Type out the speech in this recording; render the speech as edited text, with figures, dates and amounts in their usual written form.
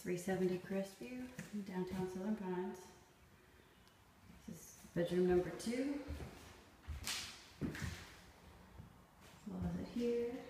370 Crestview, downtown Southern Pines. This is bedroom number 2. Closet here.